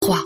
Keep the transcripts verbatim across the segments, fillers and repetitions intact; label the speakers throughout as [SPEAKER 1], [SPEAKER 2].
[SPEAKER 1] trois.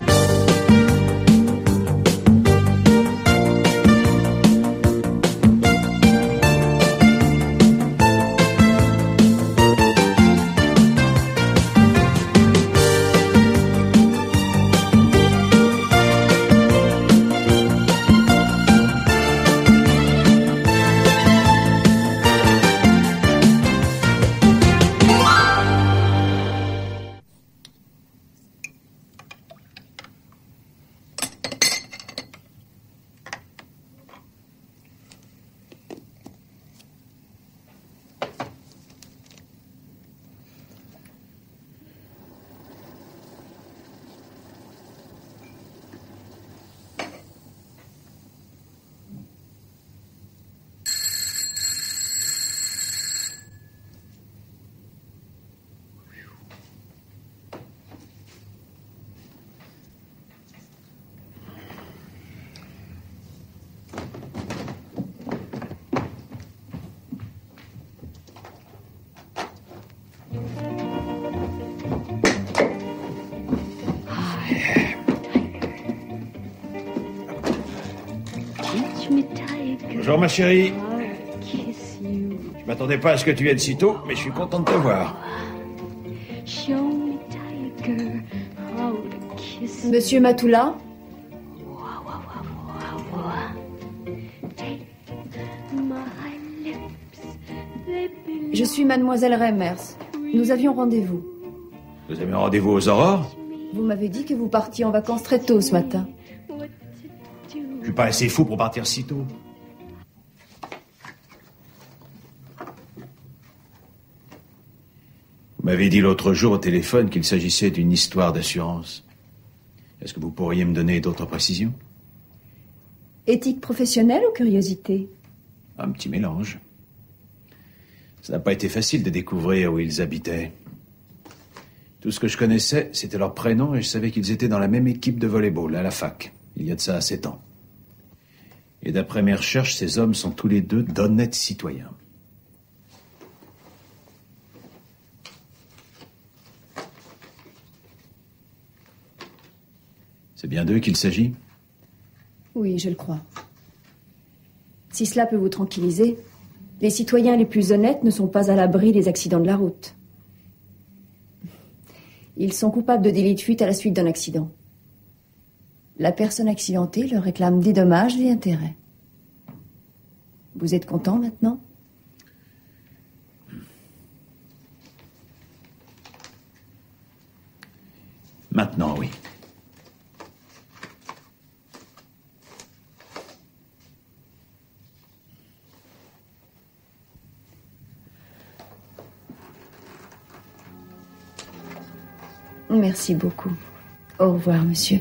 [SPEAKER 2] Bonjour ma chérie. Je m'attendais pas à ce que tu viennes si tôt, mais je suis content de te voir.
[SPEAKER 3] Monsieur Matoula? Je suis mademoiselle Reimers. Nous avions rendez-vous.
[SPEAKER 2] Vous avez un rendez-vous aux aurores?
[SPEAKER 3] Vous m'avez dit que vous partiez en vacances très tôt ce matin.
[SPEAKER 2] Je suis pas assez fou pour partir si tôt. Vous m'avez dit l'autre jour au téléphone qu'il s'agissait d'une histoire d'assurance. Est-ce que vous pourriez me donner d'autres précisions?
[SPEAKER 3] Éthique professionnelle ou curiosité?
[SPEAKER 2] Un petit mélange. Ça n'a pas été facile de découvrir où ils habitaient. Tout ce que je connaissais, c'était leur prénom et je savais qu'ils étaient dans la même équipe de volley-ball à la fac, il y a de ça sept ans. Et d'après mes recherches, ces hommes sont tous les deux d'honnêtes citoyens. C'est bien d'eux qu'il s'agit?
[SPEAKER 3] Oui, je le crois. Si cela peut vous tranquilliser, les citoyens les plus honnêtes ne sont pas à l'abri des accidents de la route. Ils sont coupables de délit de fuite à la suite d'un accident. La personne accidentée leur réclame des dommages et intérêts. Vous êtes content maintenant?
[SPEAKER 2] Maintenant, oui.
[SPEAKER 3] Merci beaucoup. Au revoir, monsieur.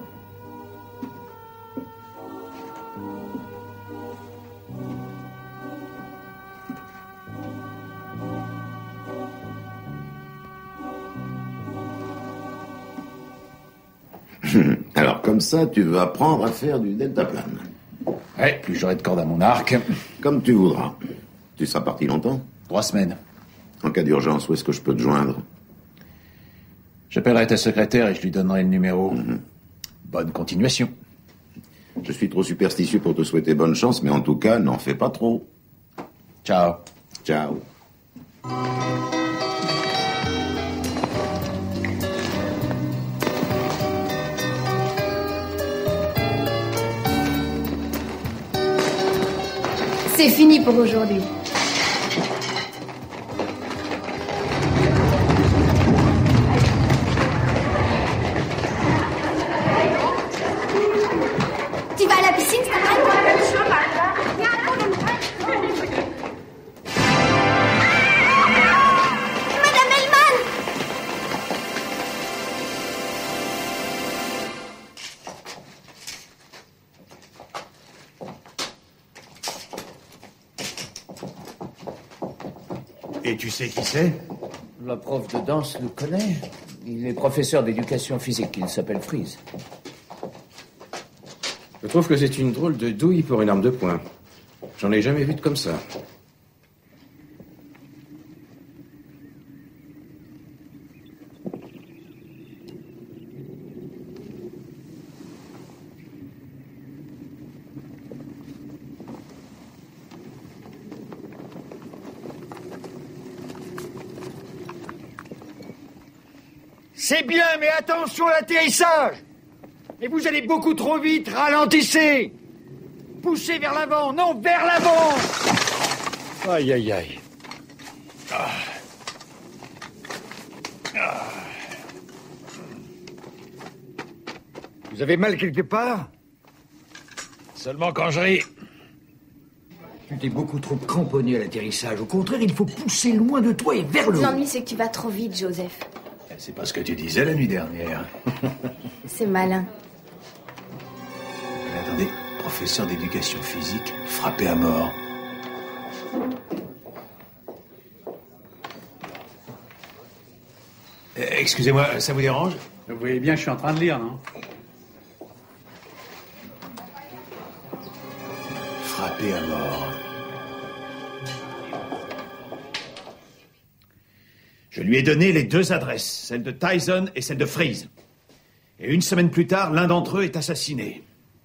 [SPEAKER 4] Alors, comme ça, tu veux apprendre à faire du deltaplane.
[SPEAKER 2] Ouais, plus j'aurai de cordes à mon arc.
[SPEAKER 4] Comme tu voudras. Tu seras parti longtemps?
[SPEAKER 2] Trois semaines.
[SPEAKER 4] En cas d'urgence, où est-ce que je peux te joindre?
[SPEAKER 2] J'appellerai ta secrétaire et je lui donnerai le numéro.
[SPEAKER 4] Mm-hmm.
[SPEAKER 2] Bonne continuation.
[SPEAKER 4] Je suis trop superstitieux pour te souhaiter bonne chance, mais en tout cas, n'en fais pas trop.
[SPEAKER 2] Ciao.
[SPEAKER 4] Ciao.
[SPEAKER 3] C'est fini pour aujourd'hui.
[SPEAKER 5] Tu vas à la piscine, Stamane? Madame Hellman!
[SPEAKER 2] Et tu sais qui c'est?
[SPEAKER 6] La prof de danse le connaît. Il est professeur d'éducation physique. Il s'appelle Freeze.
[SPEAKER 7] Je trouve que c'est une drôle de douille pour une arme de poing. J'en ai jamais vu de comme ça.
[SPEAKER 1] c'est bien, mais attention à l'atterrissage. Et vous allez beaucoup trop vite, ralentissez. Poussez vers l'avant, non, vers l'avant. Aïe, aïe, aïe. Ah. Ah. Vous avez mal quelque part?
[SPEAKER 2] Seulement quand je ris.
[SPEAKER 1] Tu t'es beaucoup trop cramponné à l'atterrissage. Au contraire, il faut pousser loin de toi et vers le haut.
[SPEAKER 5] L'ennui, c'est que tu vas trop vite, Joseph.
[SPEAKER 2] C'est pas ce que tu disais la nuit dernière.
[SPEAKER 5] C'est malin.
[SPEAKER 2] Mais attendez, professeur d'éducation physique, frappé à mort. Euh, Excusez-moi, ça vous dérange?
[SPEAKER 8] Vous voyez bien, je suis en train de lire, non?
[SPEAKER 2] Frappé à mort. Je lui ai donné les deux adresses, celle de Tyson et celle de Freeze. Et une semaine plus tard, l'un d'entre eux est assassiné.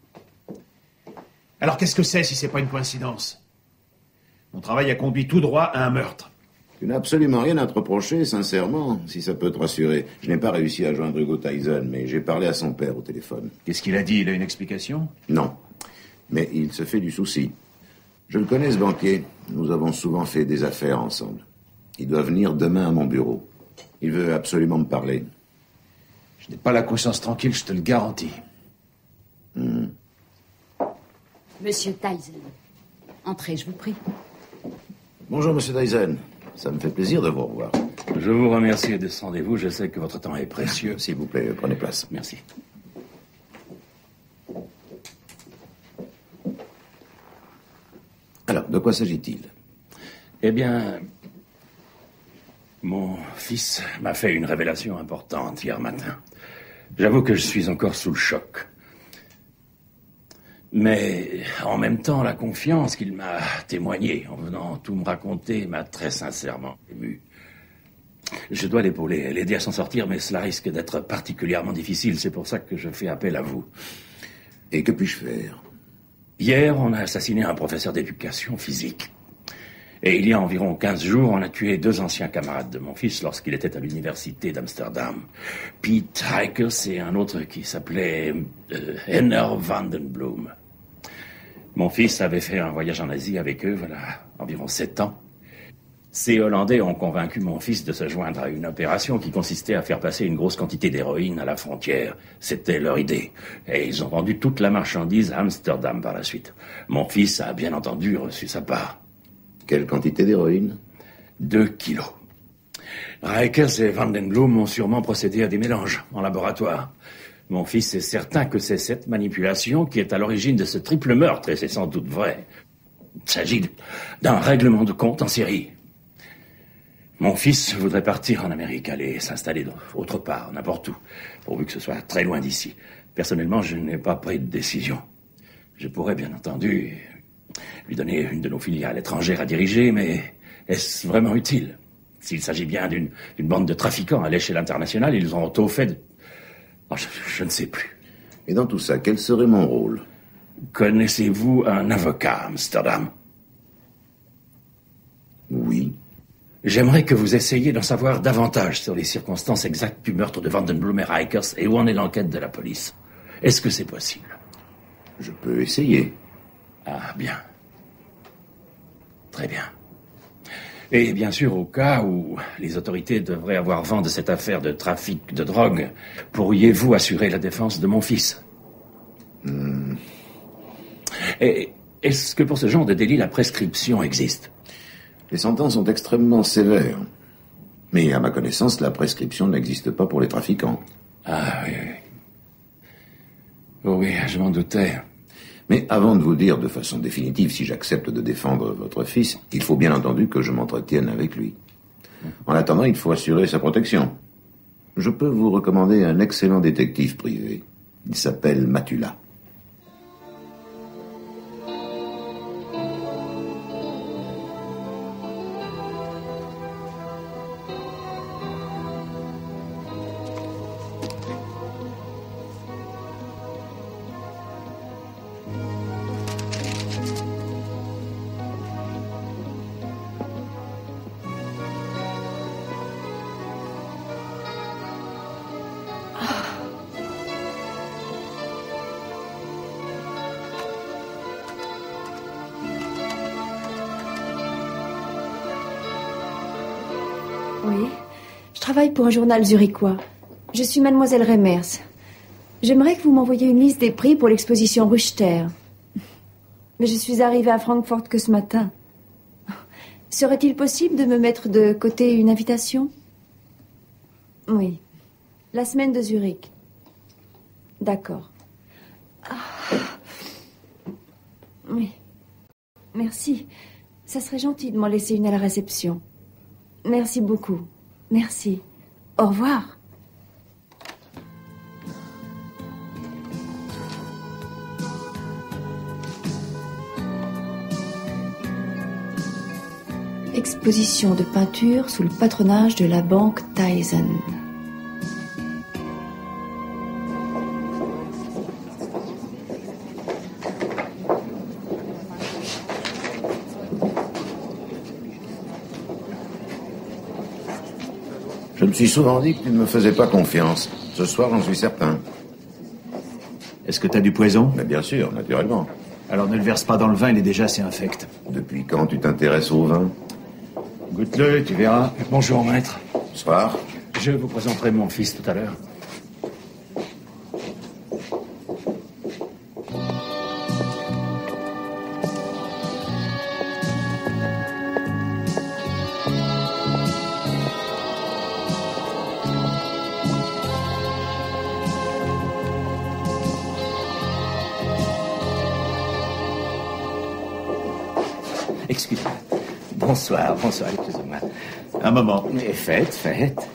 [SPEAKER 2] Alors qu'est-ce que c'est si c'est pas une coïncidence? Mon travail a conduit tout droit à un meurtre.
[SPEAKER 4] Tu n'as absolument rien à te reprocher, sincèrement, si ça peut te rassurer. Je n'ai pas réussi à joindre Hugo Tyson, mais j'ai parlé à son père au téléphone.
[SPEAKER 2] Qu'est-ce qu'il a dit? Il a une explication?
[SPEAKER 4] Non, mais il se fait du souci. Je le connais, ce banquier. Nous avons souvent fait des affaires ensemble. Il doit venir demain à mon bureau. Il veut absolument me parler.
[SPEAKER 2] Je n'ai pas la conscience tranquille, je te le garantis.
[SPEAKER 4] Hmm.
[SPEAKER 9] Monsieur Tyson, entrez, je vous prie.
[SPEAKER 4] Bonjour, monsieur Tyson. Ça me fait plaisir de vous revoir.
[SPEAKER 10] Je vous remercie de ce rendez-vous. Je sais que votre temps est précieux.
[SPEAKER 4] S'il vous plaît, prenez place.
[SPEAKER 10] Merci.
[SPEAKER 4] Alors, de quoi s'agit-il?
[SPEAKER 10] Eh bien, mon fils m'a fait une révélation importante hier matin. J'avoue que je suis encore sous le choc. Mais en même temps, la confiance qu'il m'a témoignée en venant tout me raconter m'a très sincèrement ému. Je dois l'épauler, l'aider à s'en sortir, mais cela risque d'être particulièrement difficile. C'est pour ça que je fais appel à vous.
[SPEAKER 4] Et que puis-je faire?
[SPEAKER 10] Hier, on a assassiné un professeur d'éducation physique. Et il y a environ quinze jours, on a tué deux anciens camarades de mon fils lorsqu'il était à l'université d'Amsterdam. Pete Heikers et un autre qui s'appelait euh, Henner Vandenbloem. Mon fils avait fait un voyage en Asie avec eux, voilà, environ sept ans. Ces Hollandais ont convaincu mon fils de se joindre à une opération qui consistait à faire passer une grosse quantité d'héroïne à la frontière. C'était leur idée. Et ils ont vendu toute la marchandise à Amsterdam par la suite. Mon fils a bien entendu reçu sa part.
[SPEAKER 4] Quelle quantité d'héroïne?
[SPEAKER 10] Deux kilos. Heikers et Vandenbloem ont sûrement procédé à des mélanges en laboratoire. Mon fils est certain que c'est cette manipulation qui est à l'origine de ce triple meurtre, et c'est sans doute vrai. Il s'agit d'un règlement de compte en série. Mon fils voudrait partir en Amérique, aller s'installer autre part, n'importe où, pourvu que ce soit très loin d'ici. Personnellement, je n'ai pas pris de décision. Je pourrais, bien entendu, lui donner une de nos filiales étrangères à diriger, mais est-ce vraiment utile? S'il s'agit bien d'une d'une bande de trafiquants à l'échelle internationale, ils ont au fait de... Oh, je, je ne sais plus.
[SPEAKER 4] Et dans tout ça, quel serait mon rôle?
[SPEAKER 10] Connaissez-vous un avocat à Amsterdam?
[SPEAKER 4] Oui.
[SPEAKER 10] J'aimerais que vous essayiez d'en savoir davantage sur les circonstances exactes du meurtre de Vandenbloem et Heikers et où en est l'enquête de la police. Est-ce que c'est possible?
[SPEAKER 4] Je peux essayer.
[SPEAKER 10] Ah, bien. Très bien. Et bien sûr, au cas où les autorités devraient avoir vent de cette affaire de trafic de drogue, pourriez-vous assurer la défense de mon fils?
[SPEAKER 4] Hmm.
[SPEAKER 10] Et est-ce que pour ce genre de délit, la prescription existe?
[SPEAKER 4] Les sentences sont extrêmement sévères. Mais à ma connaissance, la prescription n'existe pas pour les trafiquants.
[SPEAKER 10] Ah oui, oui. Oh oui, je m'en doutais.
[SPEAKER 4] Mais avant de vous dire de façon définitive si j'accepte de défendre votre fils, il faut bien entendu que je m'entretienne avec lui. En attendant, il faut assurer sa protection. Je peux vous recommander un excellent détective privé. Il s'appelle Matula.
[SPEAKER 3] Oui, je travaille pour un journal zurichois. Je suis mademoiselle Reimers. J'aimerais que vous m'envoyiez une liste des prix pour l'exposition Ruchter. Mais je suis arrivée à Francfort que ce matin. Serait-il possible de me mettre de côté une invitation? Oui. La semaine de Zurich. D'accord. Ah. Oui. Merci. Ça serait gentil de m'en laisser une à la réception. Merci beaucoup. Merci. Au revoir. Exposition de peinture sous le patronage de la banque Thyssen.
[SPEAKER 4] Je me suis souvent dit que tu ne me faisais pas confiance. Ce soir, j'en suis certain.
[SPEAKER 2] Est-ce que t'as du poison?
[SPEAKER 4] Mais bien sûr, naturellement.
[SPEAKER 2] Alors ne le verse pas dans le vin, il est déjà assez infect.
[SPEAKER 4] Depuis quand tu t'intéresses au vin?
[SPEAKER 2] Goûte-le, tu verras.
[SPEAKER 10] Bonjour, maître.
[SPEAKER 4] Bonsoir.
[SPEAKER 10] Je vous présenterai mon fils tout à l'heure. Excusez-moi. Bonsoir, bonsoir, excusez-moi.
[SPEAKER 2] Un moment.
[SPEAKER 10] Mais faites, faites.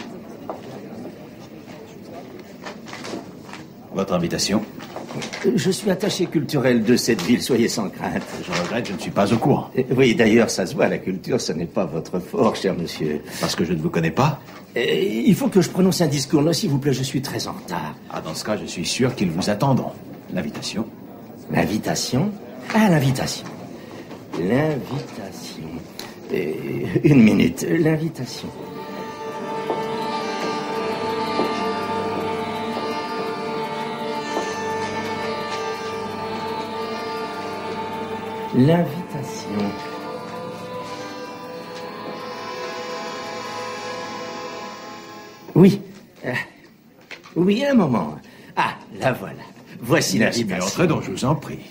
[SPEAKER 2] Votre invitation?
[SPEAKER 10] Je suis attaché culturel de cette ville, soyez sans crainte.
[SPEAKER 2] Je regrette, je ne suis pas au courant.
[SPEAKER 10] Oui, d'ailleurs, ça se voit, la culture, ce n'est pas votre fort, cher monsieur.
[SPEAKER 2] Parce que je ne vous connais pas?
[SPEAKER 10] Et il faut que je prononce un discours. Non, s'il vous plaît, je suis très en retard.
[SPEAKER 2] Ah, dans ce cas, je suis sûr qu'ils vous attendront. L'invitation?
[SPEAKER 10] L'invitation? Ah, l'invitation. L'invitation. Et une minute, l'invitation. L'invitation. Oui. Euh, oui, un moment. Ah, la voilà. Voici
[SPEAKER 2] Merci,
[SPEAKER 10] l'invitation.
[SPEAKER 2] entrez donc, je vous en prie.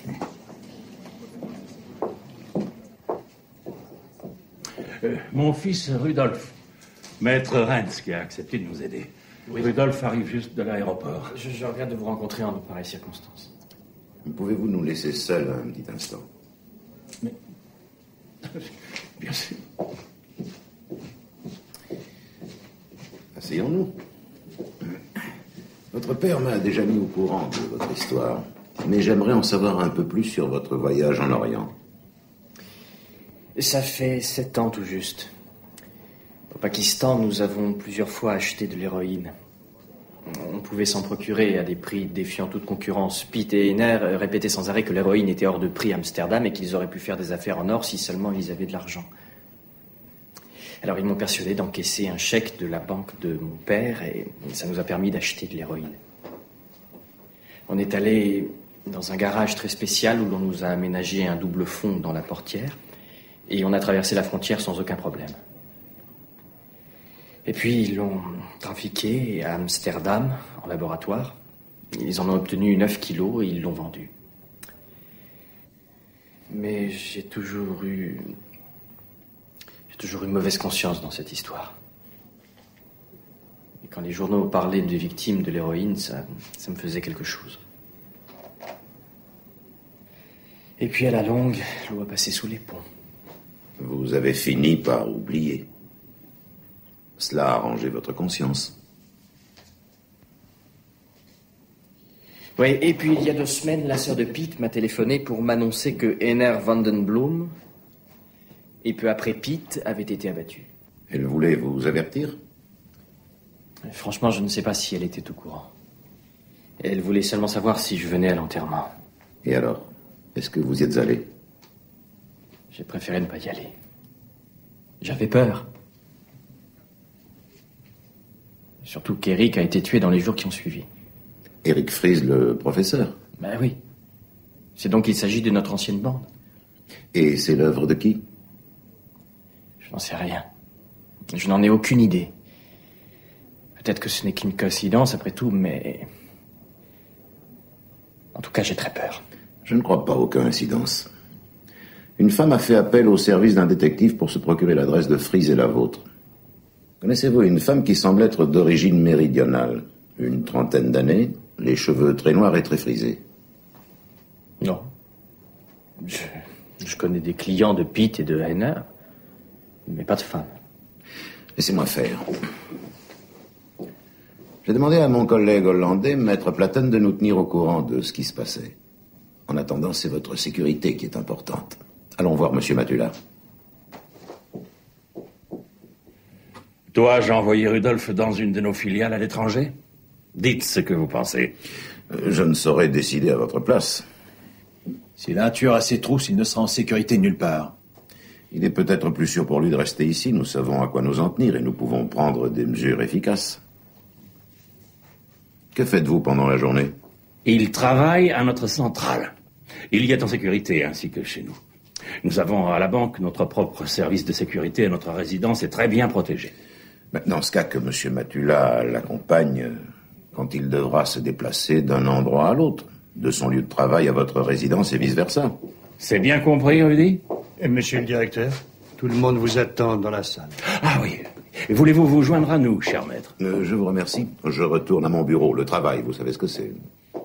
[SPEAKER 10] Euh, mon fils Rudolf, maître Renz, qui a accepté de nous aider. Oui. Rudolf arrive juste de l'aéroport.
[SPEAKER 11] Je, je regrette de vous rencontrer en de pareilles circonstances.
[SPEAKER 4] Pouvez-vous nous laisser seuls un petit instant?
[SPEAKER 10] Mais... Bien sûr.
[SPEAKER 4] Asseyons-nous. Votre père m'a déjà mis au courant de votre histoire, mais j'aimerais en savoir un peu plus sur votre voyage en Orient.
[SPEAKER 11] Ça fait sept ans tout juste. Au Pakistan, nous avons plusieurs fois acheté de l'héroïne. On pouvait s'en procurer à des prix défiant toute concurrence. Pitt et Henner répétaient sans arrêt que l'héroïne était hors de prix à Amsterdam et qu'ils auraient pu faire des affaires en or si seulement ils avaient de l'argent. Alors ils m'ont persuadé d'encaisser un chèque de la banque de mon père et ça nous a permis d'acheter de l'héroïne. On est allé dans un garage très spécial où l'on nous a aménagé un double fond dans la portière et on a traversé la frontière sans aucun problème. Et puis ils l'ont trafiqué à Amsterdam en laboratoire. Ils en ont obtenu neuf kilos et ils l'ont vendu. Mais j'ai toujours eu... J'ai toujours eu mauvaise conscience dans cette histoire. Et quand les journaux parlaient de victimes de l'héroïne, ça, ça me faisait quelque chose. Et puis à la longue, l'eau a passé sous les ponts.
[SPEAKER 4] Vous avez fini par oublier. Cela a arrangé votre conscience.
[SPEAKER 11] Oui, et puis il y a deux semaines, la sœur de Pitt m'a téléphoné pour m'annoncer que Henner Vandenblom, et peu après Pitt, avait été abattu.
[SPEAKER 4] Elle voulait vous avertir?
[SPEAKER 11] Franchement, je ne sais pas si elle était au courant. Elle voulait seulement savoir si je venais à l'enterrement.
[SPEAKER 4] Et alors, est-ce que vous y êtes allé?
[SPEAKER 11] J'ai préféré ne pas y aller. J'avais peur. Surtout qu'Eric a été tué dans les jours qui ont suivi.
[SPEAKER 4] Eric Fries, le professeur?
[SPEAKER 11] Ben oui. C'est donc qu'il s'agit de notre ancienne bande.
[SPEAKER 4] Et c'est l'œuvre de qui?
[SPEAKER 11] Je n'en sais rien. Je n'en ai aucune idée. Peut-être que ce n'est qu'une coïncidence après tout, mais... En tout cas, j'ai très peur.
[SPEAKER 4] Je ne crois pas aux coïncidences. Une femme a fait appel au service d'un détective pour se procurer l'adresse de Freeze et la vôtre. Connaissez-vous une femme qui semble être d'origine méridionale? Une trentaine d'années, les cheveux très noirs et très frisés.
[SPEAKER 11] Non. Je, je connais des clients de Pitt et de Henner, mais pas de femmes.
[SPEAKER 4] Laissez-moi faire. J'ai demandé à mon collègue hollandais, Maître Platten, de nous tenir au courant de ce qui se passait. En attendant, c'est votre sécurité qui est importante. Allons voir Monsieur Matula.
[SPEAKER 10] Dois-je envoyer Rudolph dans une de nos filiales à l'étranger? Dites ce que vous pensez.
[SPEAKER 4] Euh, je ne saurais décider à votre place.
[SPEAKER 2] S'il a un tueur à ses trousses, il ne sera en sécurité nulle part.
[SPEAKER 4] Il est peut-être plus sûr pour lui de rester ici. Nous savons à quoi nous en tenir et nous pouvons prendre des mesures efficaces. Que faites-vous pendant la journée?
[SPEAKER 10] Il travaille à notre centrale. Il y est en sécurité, ainsi que chez nous. Nous avons à la banque notre propre service de sécurité et notre résidence est très bien protégée.
[SPEAKER 4] Mais dans ce cas, que M. Matula l'accompagne quand il devra se déplacer d'un endroit à l'autre, de son lieu de travail à votre résidence et vice-versa.
[SPEAKER 10] C'est bien compris, Rudy?
[SPEAKER 1] Et monsieur le directeur, tout le monde vous attend dans la salle.
[SPEAKER 10] Ah oui. Voulez-vous vous joindre à nous, cher maître?
[SPEAKER 4] euh, Je vous remercie. Je retourne à mon bureau. Le travail, vous savez ce que c'est.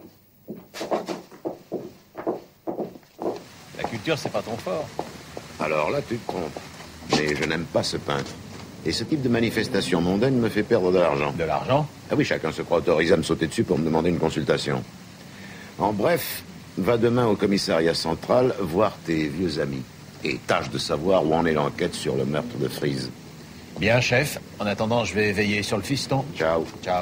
[SPEAKER 2] La culture, c'est pas ton fort.
[SPEAKER 4] Alors là, tu te trompes. Mais je n'aime pas ce peintre. Et ce type de manifestation mondaine me fait perdre de l'argent.
[SPEAKER 2] De l'argent?
[SPEAKER 4] Ah oui, chacun se croit autorisé à me sauter dessus pour me demander une consultation. En bref, va demain au commissariat central voir tes vieux amis. Et tâche de savoir où en est l'enquête sur le meurtre de Freeze.
[SPEAKER 2] Bien, chef. En attendant, je vais veiller sur le fiston.
[SPEAKER 4] Ciao.
[SPEAKER 2] Ciao.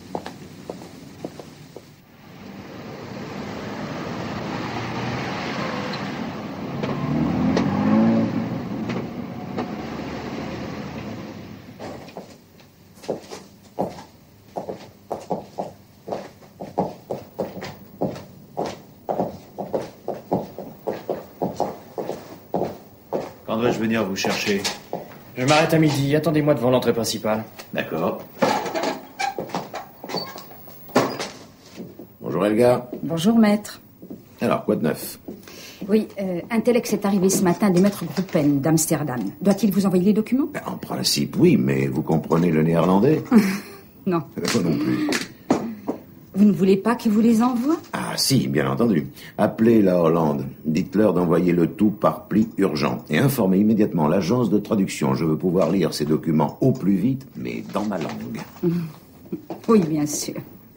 [SPEAKER 2] Quand dois-je venir vous chercher?
[SPEAKER 11] Je m'arrête à midi. Attendez-moi devant l'entrée principale.
[SPEAKER 2] D'accord.
[SPEAKER 4] Bonjour Elga.
[SPEAKER 9] Bonjour, maître.
[SPEAKER 4] Alors, quoi de neuf?
[SPEAKER 9] Oui, euh, un telex est arrivé ce matin des maîtres Gruppen d'Amsterdam. Doit-il vous envoyer les documents?
[SPEAKER 4] Ben, en principe, oui, mais vous comprenez le néerlandais?
[SPEAKER 9] Non.
[SPEAKER 4] Moi non plus.
[SPEAKER 9] Vous ne voulez pas qu'il vous les envoie?
[SPEAKER 4] Ah si, bien entendu. Appelez la Hollande. Dites-leur d'envoyer le tout par pli urgent. Et informez immédiatement l'agence de traduction. Je veux pouvoir lire ces documents au plus vite, mais dans ma langue.
[SPEAKER 9] Oui, bien sûr.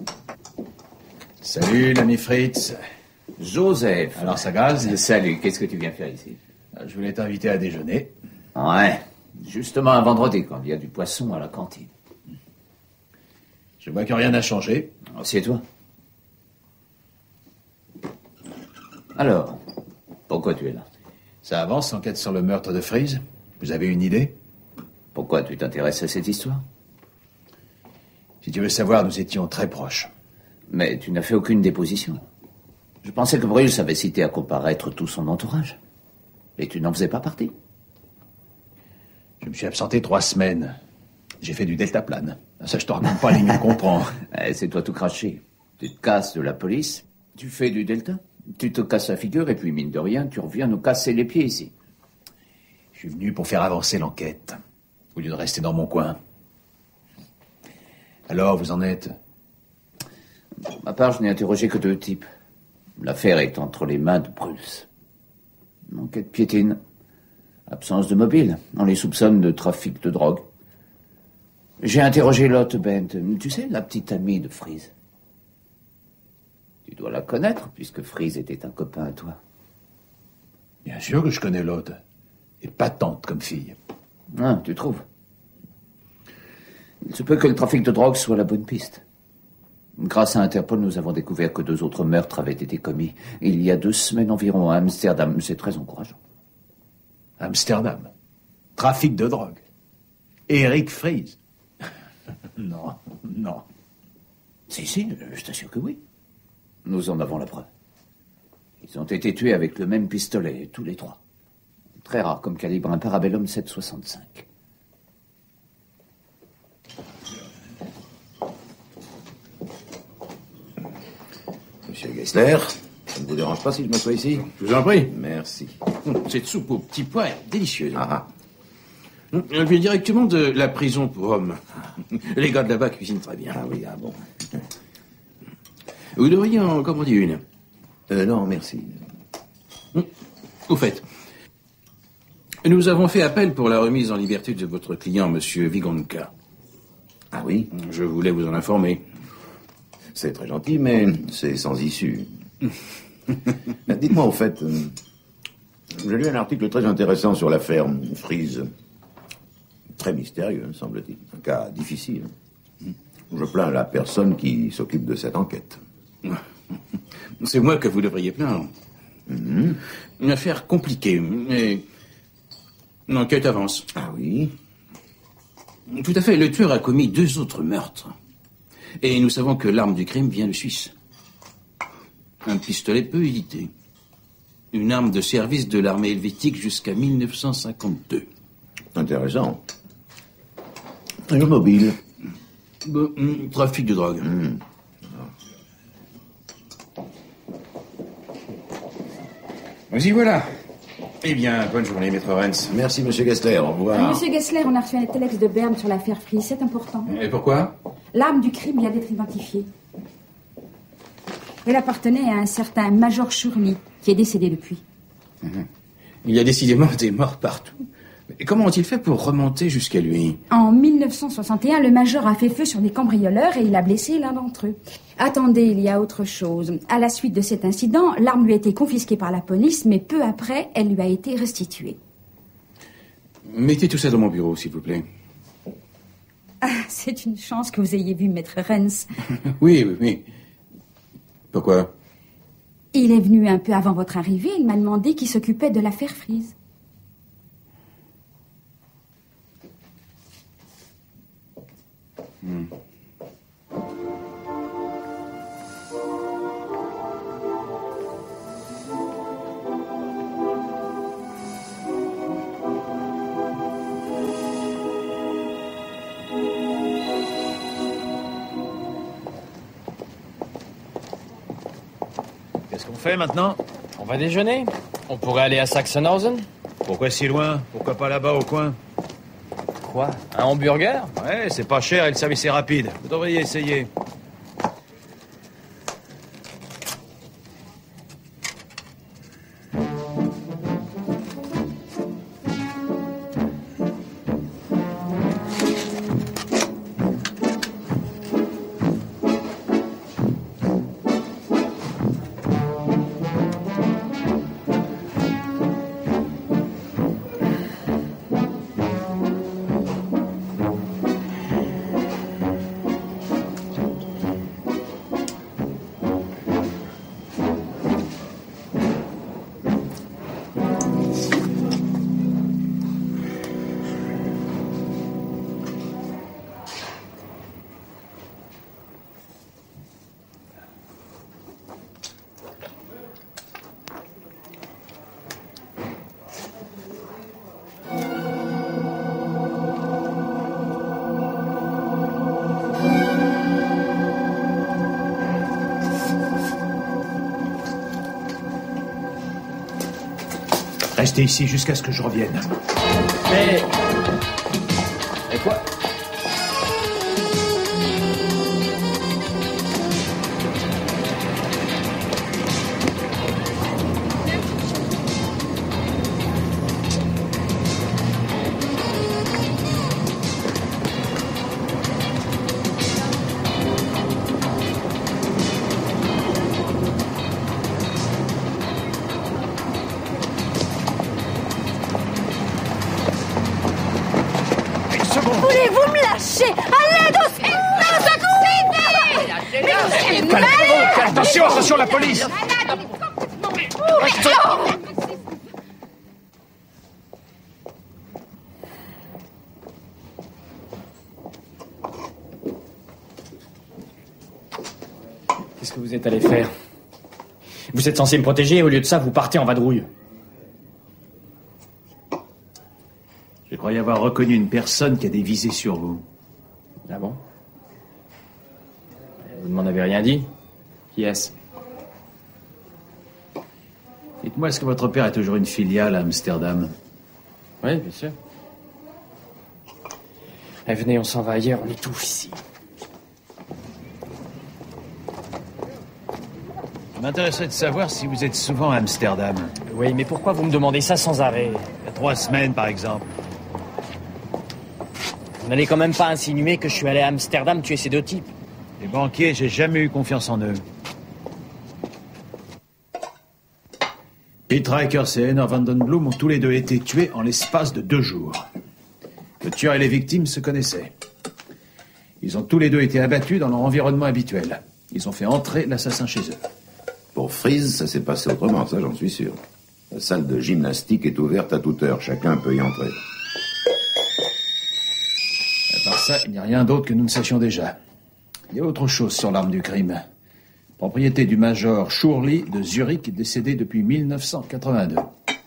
[SPEAKER 2] Salut, l'ami Fritz.
[SPEAKER 6] Joseph.
[SPEAKER 2] Alors, ça gaze?
[SPEAKER 6] Salut, qu'est-ce que tu viens faire ici?
[SPEAKER 2] Je voulais t'inviter à déjeuner.
[SPEAKER 6] Ouais, justement un vendredi, quand il y a du poisson à la cantine.
[SPEAKER 2] Je vois que rien n'a changé.
[SPEAKER 6] Assieds-toi. Alors, pourquoi tu es là?
[SPEAKER 2] Ça avance, l'enquête sur le meurtre de Freeze. Vous avez une idée?
[SPEAKER 6] Pourquoi tu t'intéresses à cette histoire?
[SPEAKER 2] Si tu veux savoir, nous étions très proches.
[SPEAKER 6] Mais tu n'as fait aucune déposition. Je pensais que Bruce avait cité à comparaître tout son entourage. Et tu n'en faisais pas partie.
[SPEAKER 2] Je me suis absenté trois semaines. J'ai fait du deltaplane. Ça, je te raconte pas, les mieux comprend.
[SPEAKER 6] C'est toi tout craché. Tu te casses de la police, tu fais du delta, tu te casses la figure, et puis, mine de rien, tu reviens nous casser les pieds ici.
[SPEAKER 2] Je suis venu pour faire avancer l'enquête, au lieu de rester dans mon coin. Alors, vous en êtes?
[SPEAKER 6] Pour ma part, je n'ai interrogé que deux types. L'affaire est entre les mains de Bruce. L'enquête piétine. Absence de mobile. On les soupçonne de trafic de drogue. J'ai interrogé Lotte Bent. Tu sais, la petite amie de Freeze. Tu dois la connaître, puisque Freeze était un copain à toi.
[SPEAKER 2] Bien sûr que je connais Lotte. Et patente comme fille.
[SPEAKER 6] Ah, tu trouves? Il se peut que le trafic de drogue soit la bonne piste. Grâce à Interpol, nous avons découvert que deux autres meurtres avaient été commis il y a deux semaines environ à Amsterdam. C'est très encourageant.
[SPEAKER 2] Amsterdam? Trafic de drogue? Eric Freeze? Non, non.
[SPEAKER 6] Si, si, je t'assure que oui. Nous en avons la preuve. Ils ont été tués avec le même pistolet, tous les trois. Très rare comme calibre, un Parabellum sept soixante-cinq.
[SPEAKER 4] Monsieur Gessler, ça ne vous dérange pas si je m'assois ici?
[SPEAKER 2] Je vous en prie.
[SPEAKER 4] Merci.
[SPEAKER 2] Cette soupe aux petits pois est délicieuse. Ah, ah. Elle vient directement de la prison pour hommes. Les gars de là-bas cuisinent très bien.
[SPEAKER 4] Ah oui, ah bon.
[SPEAKER 2] Vous devriez en commander une.
[SPEAKER 4] Euh, non, merci.
[SPEAKER 2] Au fait, nous avons fait appel pour la remise en liberté de votre client, Monsieur Vigonka.
[SPEAKER 4] Ah oui?
[SPEAKER 2] Je voulais vous en informer.
[SPEAKER 4] C'est très gentil, mais c'est sans issue. Dites-moi, au fait, euh, j'ai lu un article très intéressant sur l'affaire Freeze. Très mystérieux, semble-t-il. Un cas difficile. Je plains la personne qui s'occupe de cette enquête.
[SPEAKER 2] C'est moi que vous devriez plaindre. Mm-hmm. Une affaire compliquée, mais une enquête avance.
[SPEAKER 4] Ah oui?
[SPEAKER 2] Tout à fait. Le tueur a commis deux autres meurtres. Et nous savons que l'arme du crime vient de Suisse. Un pistolet peu édité. Une arme de service de l'armée helvétique jusqu'à mille neuf cent cinquante-deux.
[SPEAKER 4] Intéressant. Un mobile.
[SPEAKER 2] Bon, mm, trafic de drogue.
[SPEAKER 4] Mm.
[SPEAKER 7] Vous y voilà. Eh bien, bonne journée, maître Renz.
[SPEAKER 4] Merci, monsieur Gessler. Au revoir.
[SPEAKER 9] Monsieur Gessler, on a reçu un téléx de Berne sur l'affaire Freeze. C'est important.
[SPEAKER 7] Et pourquoi?
[SPEAKER 9] L'arme du crime vient d'être identifiée. Elle appartenait à un certain Major Shurley, qui est décédé depuis.
[SPEAKER 2] Mmh. Il y a décidément des morts partout. Mais comment ont-ils fait pour remonter jusqu'à lui?
[SPEAKER 9] En mille neuf cent soixante et un, le Major a fait feu sur des cambrioleurs et il a blessé l'un d'entre eux. Attendez, il y a autre chose. À la suite de cet incident, l'arme lui a été confisquée par la police, mais peu après, elle lui a été restituée.
[SPEAKER 2] Mettez tout ça dans mon bureau, s'il vous plaît.
[SPEAKER 9] Ah, c'est une chance que vous ayez vu Maître Renz.
[SPEAKER 2] Oui, oui, oui. Pourquoi?
[SPEAKER 9] Il est venu un peu avant votre arrivée. Il m'a demandé qui s'occupait de l'affaire Freeze.
[SPEAKER 2] Hmm.
[SPEAKER 1] Qu'est-ce qu'on fait maintenant?
[SPEAKER 11] On va déjeuner. On pourrait aller à Sachsenhausen.
[SPEAKER 1] Pourquoi si loin? Pourquoi pas là-bas au coin?
[SPEAKER 11] Quoi? Un hamburger?
[SPEAKER 1] Ouais, c'est pas cher et le service est rapide. Vous devriez essayer.
[SPEAKER 2] Restez ici jusqu'à ce que je revienne.
[SPEAKER 11] Mais... Et quoi?
[SPEAKER 12] Voulez-vous me lâcher? À l'aide au secours!
[SPEAKER 1] Calmez-vous! Attention, attention, la police!
[SPEAKER 11] Qu'est-ce que vous êtes allé faire? Vous êtes censé me protéger et au lieu de ça, vous partez en vadrouille.
[SPEAKER 2] Je croyais avoir reconnu une personne qui a des visées sur vous.
[SPEAKER 11] Ah bon? Vous ne m'en avez rien dit? Qui est-ce?
[SPEAKER 2] Dites-moi, est-ce que votre père a toujours une filiale à Amsterdam?
[SPEAKER 11] Oui, bien sûr. Eh, venez, on s'en va ailleurs, on étouffe ici.
[SPEAKER 2] Ça m'intéresserait de savoir si vous êtes souvent à Amsterdam.
[SPEAKER 11] Oui, mais pourquoi vous me demandez ça sans arrêt?
[SPEAKER 2] Il y a trois semaines, par exemple.
[SPEAKER 11] Vous n'allez quand même pas insinuer que je suis allé à Amsterdam tuer ces deux types?
[SPEAKER 2] Les banquiers, j'ai jamais eu confiance en eux. Pete Rikers et Einar van den Bloem ont tous les deux été tués en l'espace de deux jours. Le tueur et les victimes se connaissaient. Ils ont tous les deux été abattus dans leur environnement habituel. Ils ont fait entrer l'assassin chez eux.
[SPEAKER 4] Pour Freeze, ça s'est passé autrement, ça j'en suis sûr. La salle de gymnastique est ouverte à toute heure, chacun peut y entrer.
[SPEAKER 2] À part ça, il n'y a rien d'autre que nous ne sachions déjà. Il y a autre chose sur l'arme du crime. Propriété du major Schurli de Zurich, décédé depuis mille neuf cent quatre-vingt-deux.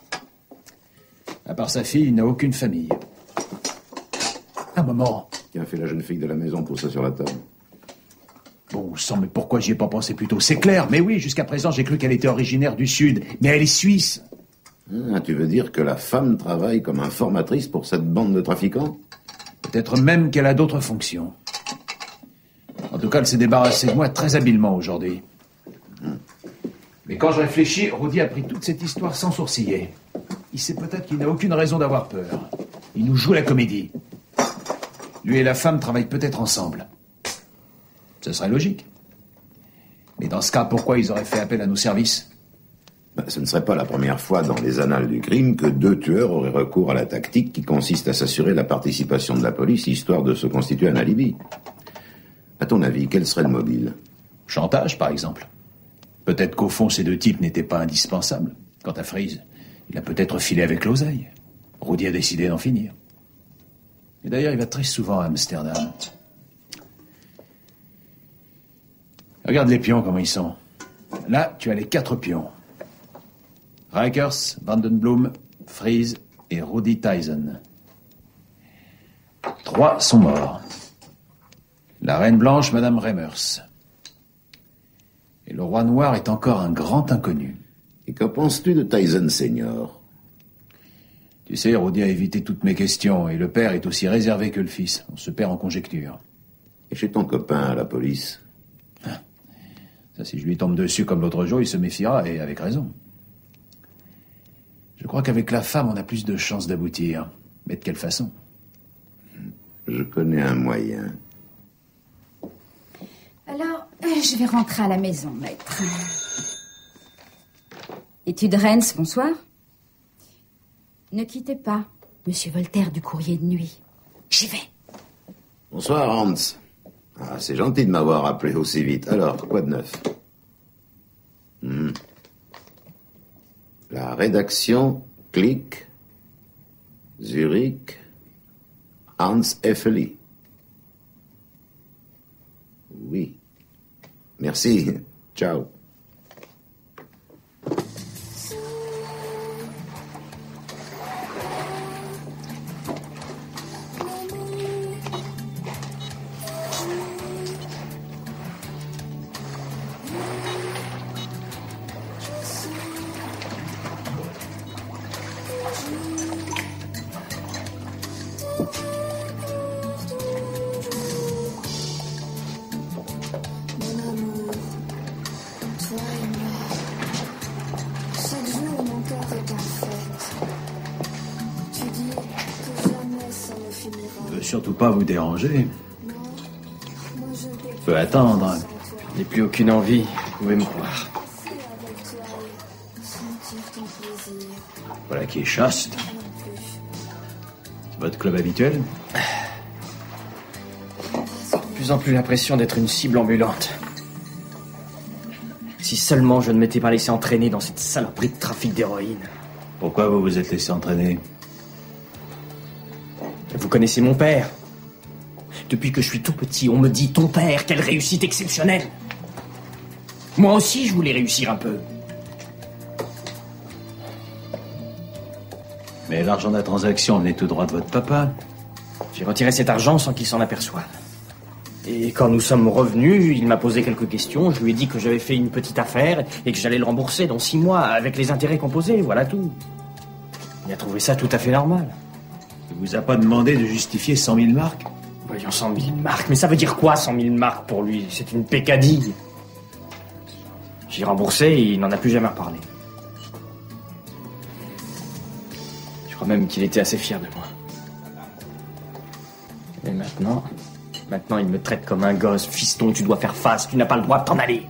[SPEAKER 2] À part sa fille, il n'a aucune famille. Un moment.
[SPEAKER 4] Qui a fait la jeune fille de la maison pour ça sur la table?
[SPEAKER 2] Bon sang, mais pourquoi j'y ai pas pensé plus tôt? C'est clair, mais oui, jusqu'à présent, j'ai cru qu'elle était originaire du Sud. Mais elle est suisse.
[SPEAKER 4] Ah, tu veux dire que la femme travaille comme informatrice pour cette bande de trafiquants?
[SPEAKER 2] Peut-être même qu'elle a d'autres fonctions. En tout cas, elle s'est débarrassée de moi très habilement aujourd'hui. Mais quand je réfléchis, Rudy a pris toute cette histoire sans sourciller. Il sait peut-être qu'il n'a aucune raison d'avoir peur. Il nous joue la comédie. Lui et la femme travaillent peut-être ensemble. Ce serait logique. Mais dans ce cas, pourquoi ils auraient fait appel à nos services?
[SPEAKER 4] Ben, ce ne serait pas la première fois dans les annales du crime que deux tueurs auraient recours à la tactique qui consiste à s'assurer la participation de la police, histoire de se constituer un alibi. À ton avis, quel serait le mobile?
[SPEAKER 2] Chantage, par exemple. Peut-être qu'au fond, ces deux types n'étaient pas indispensables. Quant à Freeze, il a peut-être filé avec l'oseille. Rudy a décidé d'en finir. Et d'ailleurs, il va très souvent à Amsterdam. Regarde les pions, comment ils sont. Là, tu as les quatre pions. Rikers, Van den Bloem, Freeze et Rudy Tyson. Trois sont morts. La Reine Blanche, Madame Reimers. Et le Roi Noir est encore un grand inconnu.
[SPEAKER 4] Et que penses-tu de Tyson Senior?
[SPEAKER 2] Tu sais, Rudy a évité toutes mes questions, et le père est aussi réservé que le fils. On se perd en conjectures.
[SPEAKER 4] Et chez ton copain à la police?
[SPEAKER 2] Ça, si je lui tombe dessus comme l'autre jour, il se méfiera, et avec raison. Je crois qu'avec la femme, on a plus de chances d'aboutir. Mais de quelle façon?
[SPEAKER 4] Je connais un moyen.
[SPEAKER 9] Alors, je vais rentrer à la maison, maître. Étude Rennes, bonsoir. Ne quittez pas, Monsieur Voltaire du courrier de nuit. J'y vais.
[SPEAKER 4] Bonsoir, Hans. Ah, c'est gentil de m'avoir appelé aussi vite. Alors, quoi de neuf? hmm. La rédaction Click, Zurich, Hans Effeli. Oui. Merci. Ciao.
[SPEAKER 2] Surtout pas vous déranger. Je peux attendre.
[SPEAKER 11] Je n'ai plus aucune envie, vous pouvez me croire.
[SPEAKER 2] Voilà qui est chaste. Votre club habituel?
[SPEAKER 11] De plus en plus l'impression d'être une cible ambulante. Si seulement je ne m'étais pas laissé entraîner dans cette saloperie de trafic d'héroïne.
[SPEAKER 2] Pourquoi vous vous êtes laissé entraîner?
[SPEAKER 11] Vous connaissez mon père. Depuis que je suis tout petit, on me dit « Ton père, quelle réussite exceptionnelle !» Moi aussi, je voulais réussir un peu.
[SPEAKER 2] Mais l'argent de la transaction venait tout droit de votre papa.
[SPEAKER 11] J'ai retiré cet argent sans qu'il s'en aperçoive. Et quand nous sommes revenus, il m'a posé quelques questions. Je lui ai dit que j'avais fait une petite affaire et que j'allais le rembourser dans six mois avec les intérêts composés. Voilà tout. Il a trouvé ça tout à fait normal.
[SPEAKER 2] Il vous a pas demandé de justifier cent mille marks?
[SPEAKER 11] Voyons, cent mille marks. Mais ça veut dire quoi, cent mille marks pour lui? C'est une pécadille. J'ai remboursé et il n'en a plus jamais reparlé. Je crois même qu'il était assez fier de moi. Et maintenant... Maintenant, il me traite comme un gosse. Fiston, tu dois faire face, tu n'as pas le droit de t'en aller.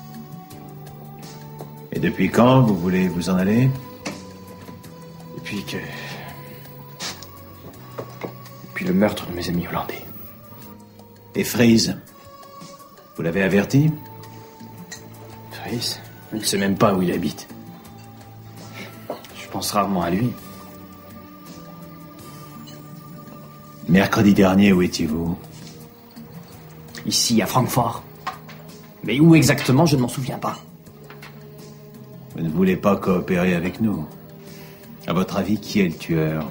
[SPEAKER 2] Et depuis quand vous voulez vous en aller?
[SPEAKER 11] Depuis que... Depuis le meurtre de mes amis hollandais.
[SPEAKER 2] Et Fries? Vous l'avez averti?
[SPEAKER 11] Fries? Je ne sais même pas où il habite. Je pense rarement à lui.
[SPEAKER 2] Mercredi dernier, où étiez-vous?
[SPEAKER 11] Ici, à Francfort. Mais où exactement, je ne m'en souviens pas.
[SPEAKER 2] Vous ne voulez pas coopérer avec nous. À votre avis, qui est le tueur?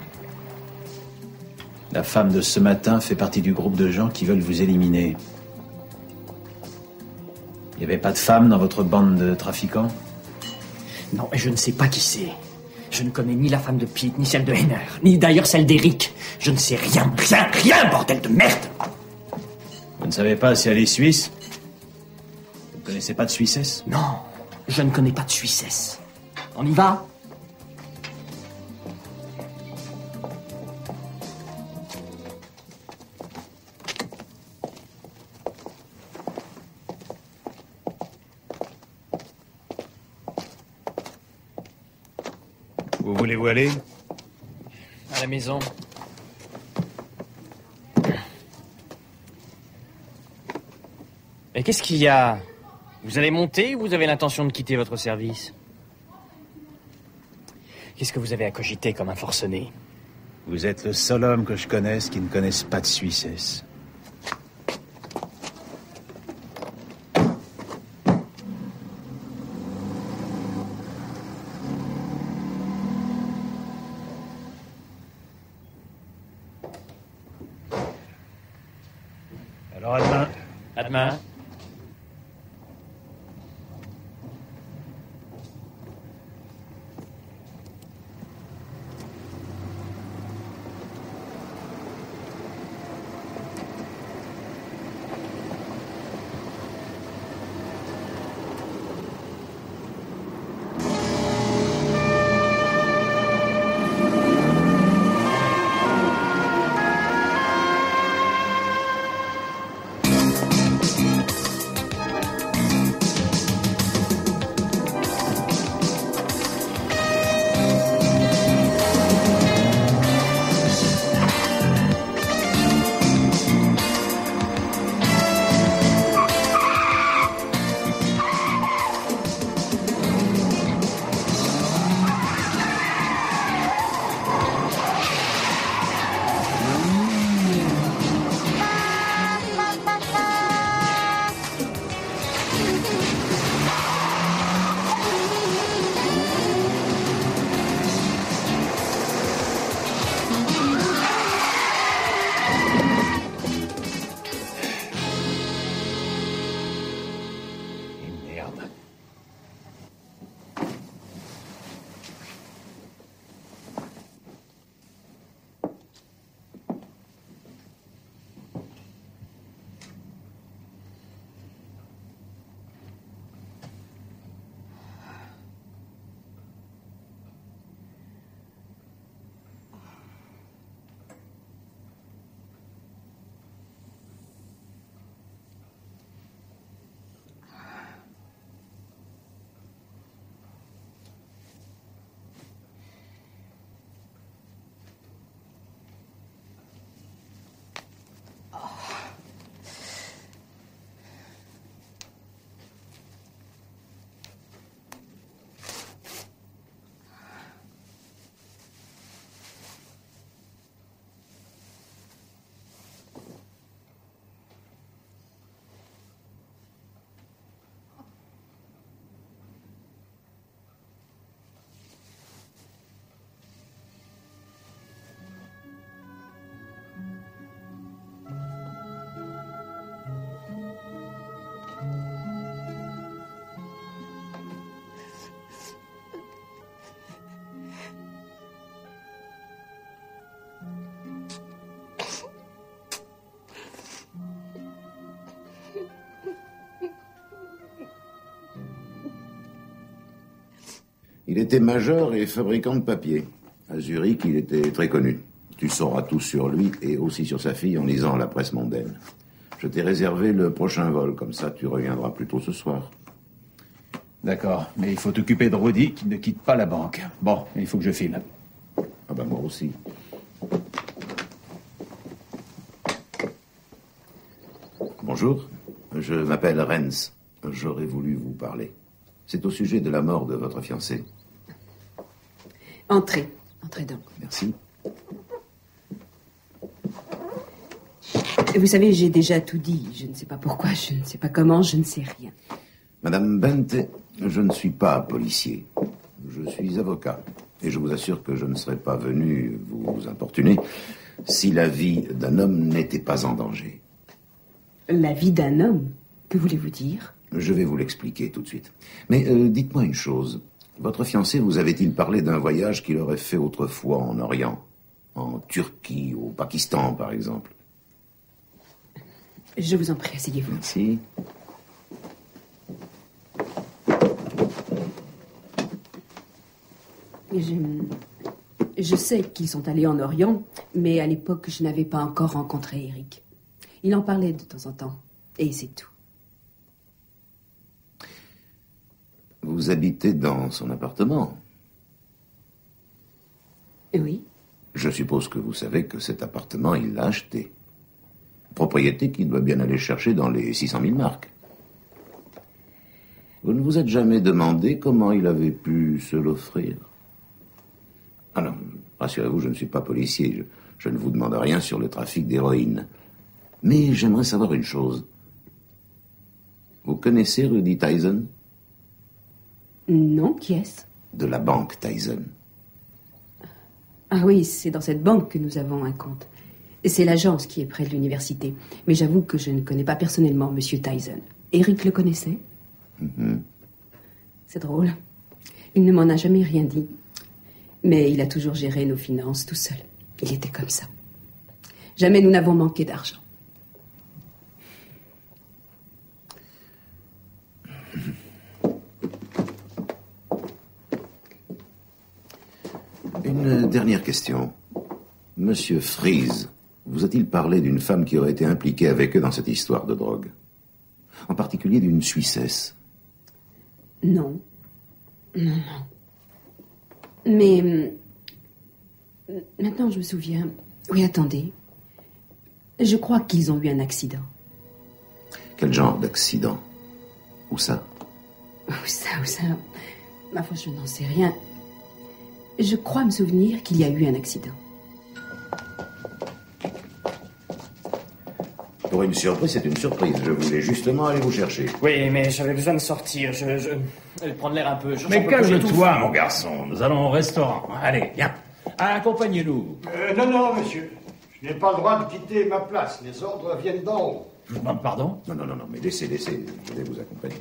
[SPEAKER 2] La femme de ce matin fait partie du groupe de gens qui veulent vous éliminer. Il n'y avait pas de femme dans votre bande de trafiquants?
[SPEAKER 11] Non, et je ne sais pas qui c'est. Je ne connais ni la femme de Pete, ni celle de Henner, ni d'ailleurs celle d'Eric. Je ne sais rien, rien, rien, bordel de merde!
[SPEAKER 2] Vous ne savez pas si elle est suisse? Vous ne connaissez pas de Suissesse?
[SPEAKER 11] Non, je ne connais pas de Suissesse. On y va?
[SPEAKER 2] Où voulez-vous aller?
[SPEAKER 11] À la maison. Et qu'est-ce qu'il y a? Vous allez monter ou vous avez l'intention de quitter votre service? Qu'est-ce que vous avez à cogiter comme un forcené?
[SPEAKER 2] Vous êtes le seul homme que je connaisse qui ne connaisse pas de Suissesse. Alors, à demain.
[SPEAKER 11] À demain.
[SPEAKER 4] Il était major et fabricant de papier. À Zurich, il était très connu. Tu sauras tout sur lui et aussi sur sa fille en lisant la presse mondaine. Je t'ai réservé le prochain vol, comme ça tu reviendras plus tôt ce soir.
[SPEAKER 2] D'accord, mais il faut t'occuper de Rudy qui ne quitte pas la banque. Bon, il faut que je file.
[SPEAKER 4] Ah ben moi aussi. Bonjour, je m'appelle Renz. J'aurais voulu vous parler. C'est au sujet de la mort de votre fiancé.
[SPEAKER 13] Entrez, entrez donc.
[SPEAKER 4] Merci.
[SPEAKER 13] Vous savez, j'ai déjà tout dit. Je ne sais pas pourquoi, je ne sais pas comment, je ne sais rien.
[SPEAKER 4] Madame Bente, je ne suis pas policier. Je suis avocat. Et je vous assure que je ne serais pas venu vous importuner si la vie d'un homme n'était pas en danger.
[SPEAKER 13] La vie d'un homme? Que voulez-vous dire?
[SPEAKER 4] Je vais vous l'expliquer tout de suite. Mais euh, dites-moi une chose. Votre fiancé vous avait-il parlé d'un voyage qu'il aurait fait autrefois en Orient? En Turquie, au Pakistan, par exemple?
[SPEAKER 13] Je vous en prie, asseyez-vous.
[SPEAKER 4] Merci.
[SPEAKER 13] Je, je sais qu'ils sont allés en Orient, mais à l'époque, je n'avais pas encore rencontré Eric. Il en parlait de temps en temps, et c'est tout.
[SPEAKER 4] Vous habitez dans son appartement?
[SPEAKER 13] Oui.
[SPEAKER 4] Je suppose que vous savez que cet appartement, il l'a acheté. Propriété qui doit bien aller chercher dans les six cent mille marques. Vous ne vous êtes jamais demandé comment il avait pu se l'offrir? Ah non, rassurez-vous, je ne suis pas policier. Je, je ne vous demande rien sur le trafic d'héroïne. Mais j'aimerais savoir une chose. Vous connaissez Rudy Tyson?
[SPEAKER 13] Non, qui est-ce?
[SPEAKER 4] De la banque Tyson.
[SPEAKER 13] Ah oui, c'est dans cette banque que nous avons un compte. C'est l'agence qui est près de l'université. Mais j'avoue que je ne connais pas personnellement Monsieur Tyson. Eric le connaissait?
[SPEAKER 4] Mm-hmm.
[SPEAKER 13] C'est drôle. Il ne m'en a jamais rien dit. Mais il a toujours géré nos finances tout seul. Il était comme ça. Jamais nous n'avons manqué d'argent.
[SPEAKER 4] Une dernière question. Monsieur Freeze vous a-t-il parlé d'une femme qui aurait été impliquée avec eux dans cette histoire de drogue? En particulier d'une Suissesse?
[SPEAKER 13] Non. Non, non. Mais... euh, maintenant, je me souviens... Oui, attendez. Je crois qu'ils ont eu un accident.
[SPEAKER 4] Quel genre d'accident? Où ça?
[SPEAKER 13] Où ça, où ça? Ma foi, je n'en sais rien. Je crois me souvenir qu'il y a eu un accident.
[SPEAKER 4] Pour une surprise, c'est une surprise. Je voulais justement aller vous chercher.
[SPEAKER 11] Oui, mais j'avais besoin de sortir. Je... je... Allez, prendre l'air un peu. Je
[SPEAKER 10] Mais calme-toi, mon garçon. Nous allons au restaurant. Allez, viens. Accompagnez-nous.
[SPEAKER 1] Euh, non, non, monsieur. Je n'ai pas le droit de quitter ma place. Les ordres viennent d'en haut.
[SPEAKER 10] Je vous demande pardon?
[SPEAKER 4] Non, non, non, non, mais laissez, laissez. Je vais vous accompagner.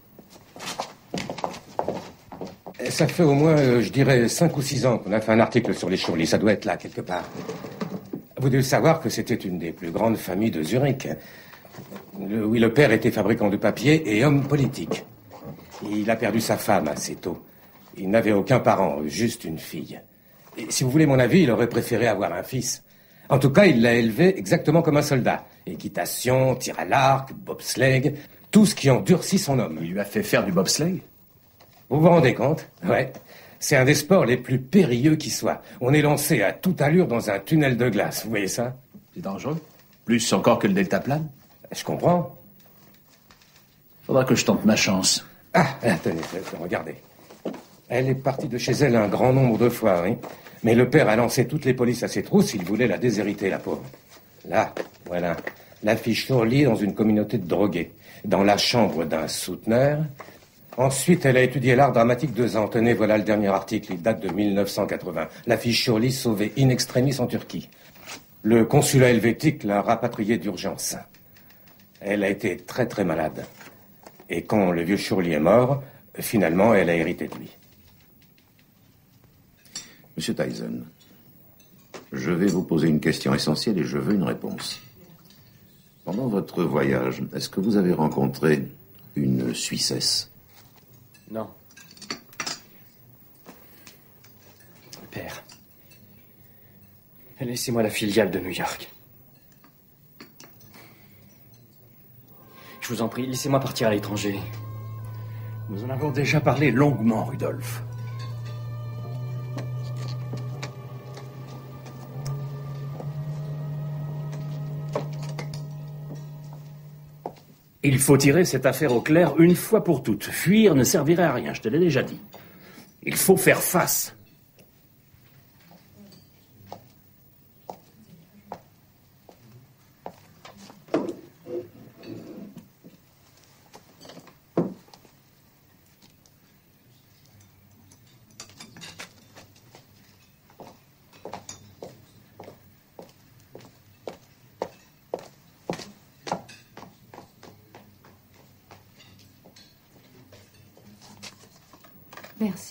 [SPEAKER 14] Ça fait au moins, euh, je dirais, cinq ou six ans qu'on a fait un article sur les Churly. Ça doit être là, quelque part. Vous devez savoir que c'était une des plus grandes familles de Zurich. Le, oui, le père était fabricant de papier et homme politique. Il a perdu sa femme assez tôt. Il n'avait aucun parent, juste une fille. Et si vous voulez mon avis, il aurait préféré avoir un fils. En tout cas, il l'a élevé exactement comme un soldat. Équitation, tir à l'arc, bobsleigh, tout ce qui endurcit son homme.
[SPEAKER 2] Il lui a fait faire du bobsleigh?
[SPEAKER 14] Vous vous rendez compte? Ouais. C'est un des sports les plus périlleux qui soit. On est lancé à toute allure dans un tunnel de glace. Vous voyez ça?
[SPEAKER 2] C'est dangereux. Plus encore que le deltaplane.
[SPEAKER 14] Je comprends.
[SPEAKER 2] Faudra que je tente ma chance.
[SPEAKER 14] Ah, attendez, regardez. Elle est partie de chez elle un grand nombre de fois, oui. Mais le père a lancé toutes les polices à ses trousses, il voulait la déshériter, la pauvre. Là, voilà. La fille Churly dans une communauté de drogués. Dans la chambre d'un souteneur. Ensuite, elle a étudié l'art dramatique deux ans. Tenez, voilà le dernier article, il date de mille neuf cent quatre-vingts. La fille Churly sauvée in extremis en Turquie. Le consulat helvétique l'a rapatriée d'urgence. Elle a été très très malade. Et quand le vieux Churly est mort, finalement, elle a hérité de lui.
[SPEAKER 4] Monsieur Tyson, je vais vous poser une question essentielle et je veux une réponse. Pendant votre voyage, est-ce que vous avez rencontré une Suissesse?
[SPEAKER 11] Non. Père, laissez-moi la filiale de New York. Je vous en prie, laissez-moi partir à l'étranger.
[SPEAKER 10] Nous en avons déjà parlé longuement, Rudolf. Il faut tirer cette affaire au clair une fois pour toutes. Fuir ne servirait à rien, je te l'ai déjà dit. Il faut faire face.
[SPEAKER 3] Merci.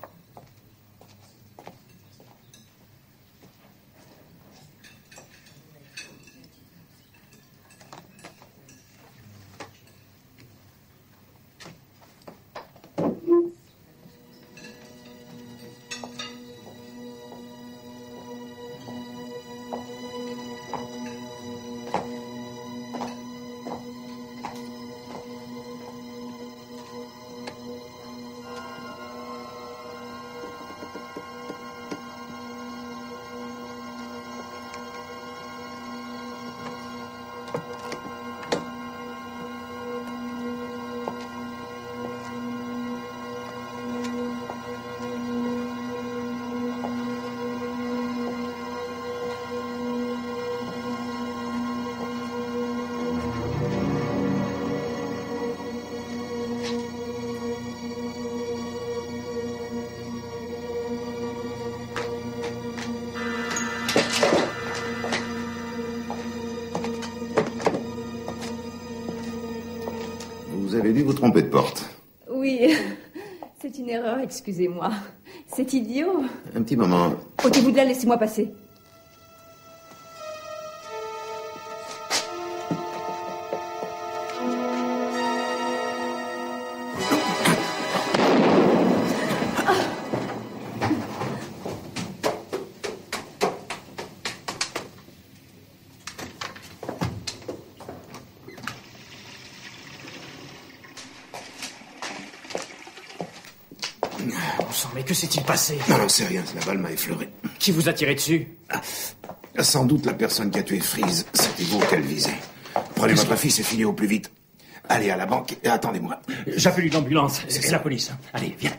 [SPEAKER 4] Vous avez dû vous tromper de porte.
[SPEAKER 3] Oui, c'est une erreur, excusez-moi. C'est idiot.
[SPEAKER 4] Un petit moment.
[SPEAKER 3] Ôtez-vous de là, laissez-moi passer.
[SPEAKER 11] Mais que s'est-il passé?
[SPEAKER 4] Non, non, c'est rien, la balle m'a effleuré.
[SPEAKER 11] Qui vous a tiré dessus?
[SPEAKER 4] Ah, sans doute la personne qui a tué Freeze. C'était vous qu'elle visait. Prenez votre fils et filez au plus vite. Allez à la banque et attendez-moi.
[SPEAKER 10] J'appelle une ambulance, c'est la police. Allez, viens.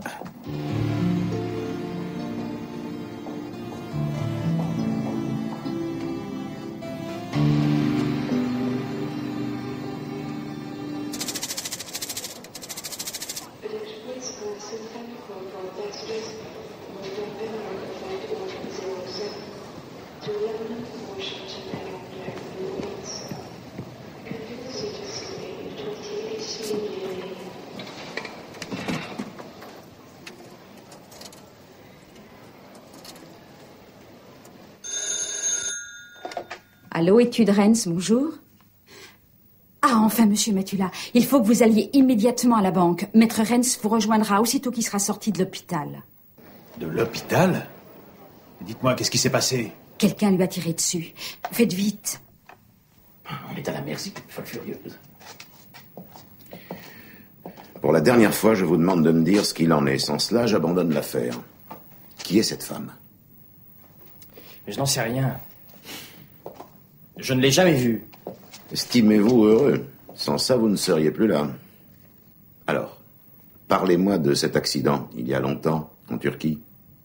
[SPEAKER 9] Allô, étude Rennes, bonjour. Ah, enfin, monsieur Matula, il faut que vous alliez immédiatement à la banque. Maître Rennes vous rejoindra aussitôt qu'il sera sorti de l'hôpital.
[SPEAKER 2] De l'hôpital? Dites-moi, qu'est-ce qui s'est passé?
[SPEAKER 9] Quelqu'un lui a tiré dessus. Faites vite.
[SPEAKER 10] On est à la merci d'une folle furieuse.
[SPEAKER 4] Pour la dernière fois, je vous demande de me dire ce qu'il en est. Sans cela, j'abandonne l'affaire. Qui est cette femme?
[SPEAKER 11] Je n'en sais rien. Je ne l'ai jamais vue.
[SPEAKER 4] Estimez-vous heureux. Sans ça, vous ne seriez plus là. Alors, parlez-moi de cet accident, il y a longtemps, en Turquie.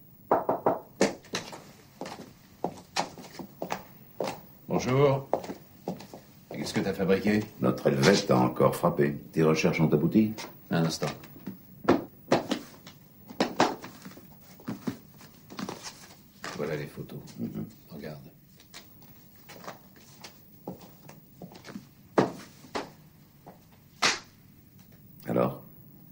[SPEAKER 2] Bonjour. Qu'est-ce que t'as fabriqué?
[SPEAKER 4] Notre Helvète a encore frappé. Tes recherches ont abouti?
[SPEAKER 2] Un instant. Voilà les photos. Mm-hmm. Regarde.
[SPEAKER 4] Alors?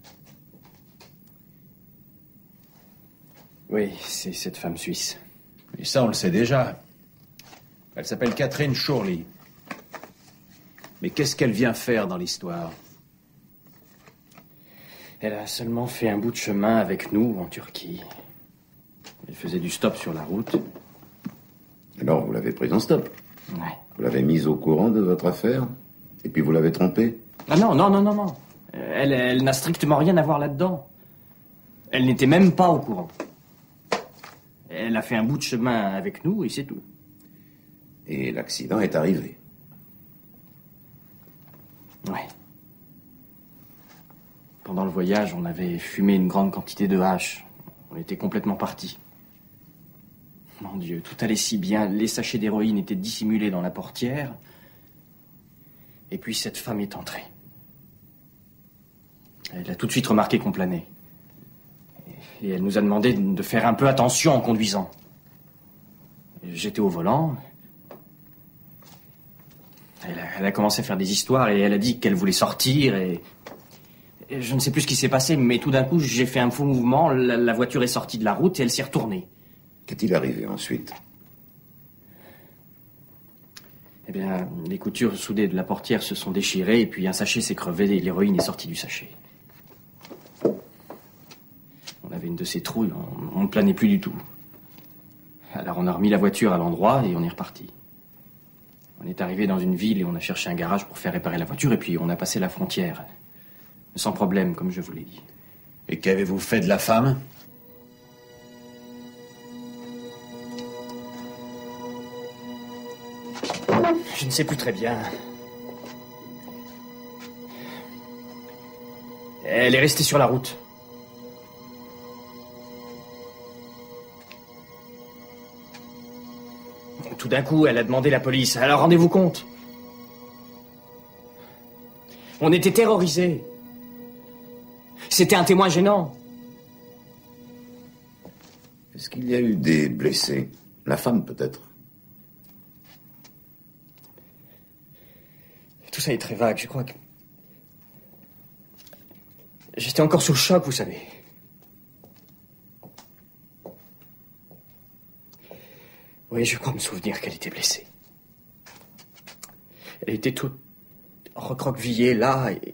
[SPEAKER 11] Oui, c'est cette femme suisse.
[SPEAKER 2] Et ça, on le sait déjà. Elle s'appelle Catherine Shorley. Mais qu'est-ce qu'elle vient faire dans l'histoire?
[SPEAKER 11] Elle a seulement fait un bout de chemin avec nous en Turquie. Elle faisait du stop sur la route.
[SPEAKER 4] Alors, vous l'avez prise en stop?
[SPEAKER 11] Ouais.
[SPEAKER 4] Vous l'avez mise au courant de votre affaire? Et puis vous l'avez trompée?
[SPEAKER 11] Ah non, non, non, non, non. Elle, elle n'a strictement rien à voir là-dedans. Elle n'était même pas au courant. Elle a fait un bout de chemin avec nous et c'est tout.
[SPEAKER 4] Et l'accident est arrivé.
[SPEAKER 11] Ouais. Pendant le voyage, on avait fumé une grande quantité de hache. On était complètement partis. Mon Dieu, tout allait si bien. Les sachets d'héroïne étaient dissimulés dans la portière. Et puis cette femme est entrée. Elle a tout de suite remarqué qu'on planait. Et elle nous a demandé de faire un peu attention en conduisant. J'étais au volant. Elle a, elle a commencé à faire des histoires et elle a dit qu'elle voulait sortir et... et je ne sais plus ce qui s'est passé, mais tout d'un coup, j'ai fait un faux mouvement, la, la voiture est sortie de la route et elle s'est retournée.
[SPEAKER 4] Qu'est-il arrivé ensuite?
[SPEAKER 11] Eh bien, les coutures soudées de la portière se sont déchirées et puis un sachet s'est crevé et l'héroïne est sortie du sachet. On avait une de ces trouilles, on, on ne planait plus du tout. Alors on a remis la voiture à l'endroit et on est reparti. On est arrivé dans une ville et on a cherché un garage pour faire réparer la voiture et puis on a passé la frontière. Sans problème, comme je vous l'ai dit.
[SPEAKER 2] Et qu'avez-vous fait de la femme?
[SPEAKER 11] Je ne sais plus très bien. Elle est restée sur la route. Tout d'un coup, elle a demandé la police. Alors rendez-vous compte. On était terrorisés. C'était un témoin gênant.
[SPEAKER 4] Est-ce qu'il y a eu des blessés? La femme, peut-être?
[SPEAKER 11] Tout ça est très vague, je crois que... J'étais encore sous le choc, vous savez. Oui, je crois me souvenir qu'elle était blessée. Elle était toute recroquevillée là et...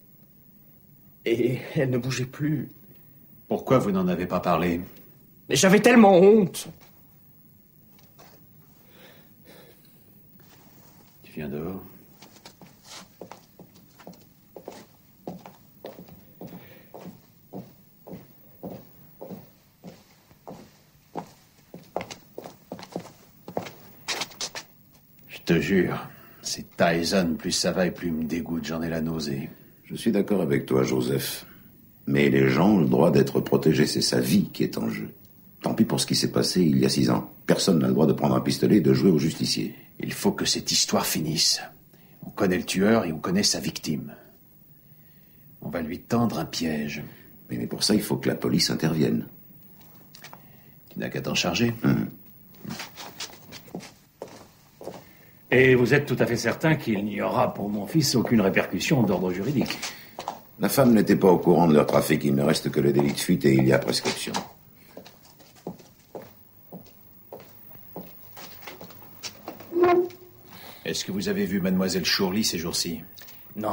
[SPEAKER 11] Et elle ne bougeait plus.
[SPEAKER 2] Pourquoi vous n'en avez pas parlé?
[SPEAKER 11] Mais j'avais tellement honte.
[SPEAKER 2] Tu viens dehors. Je te jure, c'est Tyson, plus ça va et plus il me dégoûte, j'en ai la nausée.
[SPEAKER 4] Je suis d'accord avec toi, Joseph. Mais les gens ont le droit d'être protégés, c'est sa vie qui est en jeu. Tant pis pour ce qui s'est passé il y a six ans. Personne n'a le droit de prendre un pistolet et de jouer au justicier.
[SPEAKER 2] Il faut que cette histoire finisse. On connaît le tueur et on connaît sa victime. On va lui tendre un piège.
[SPEAKER 4] Mais, mais pour ça, il faut que la police intervienne.
[SPEAKER 2] Tu n'as qu'à t'en charger.
[SPEAKER 4] Hum.
[SPEAKER 10] Et vous êtes tout à fait certain qu'il n'y aura pour mon fils aucune répercussion d'ordre juridique?
[SPEAKER 4] La femme n'était pas au courant de leur trafic. Il ne reste que le délit de fuite et il y a prescription.
[SPEAKER 2] Est-ce que vous avez vu mademoiselle Shirley ces jours-ci?
[SPEAKER 11] Non.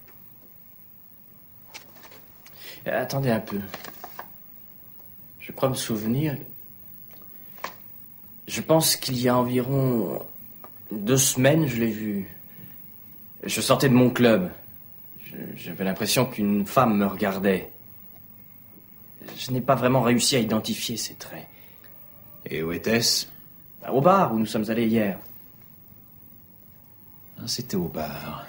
[SPEAKER 11] Attendez un peu. Je crois me souvenir... Je pense qu'il y a environ... Deux semaines, je l'ai vue. Je sortais de mon club. Je, j'avais l'impression qu'une femme me regardait. Je n'ai pas vraiment réussi à identifier ses traits.
[SPEAKER 2] Et où était-ce?
[SPEAKER 11] Au bar où nous sommes allés hier.
[SPEAKER 2] Ah, c'était au bar.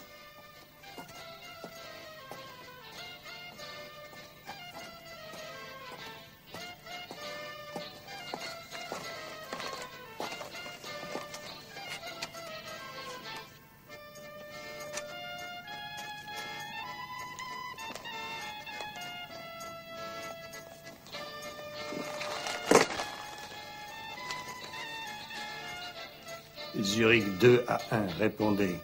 [SPEAKER 15] Zurich deux à un, répondez.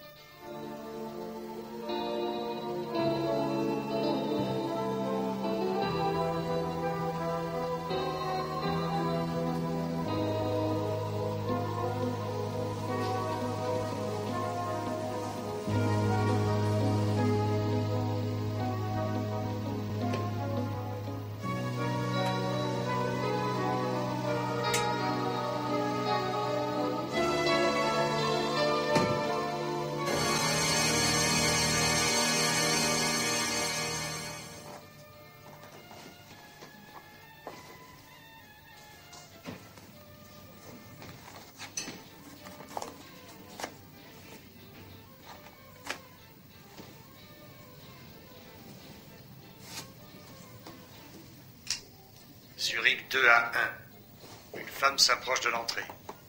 [SPEAKER 15] Zurich deux à un. Une femme s'approche de l'entrée.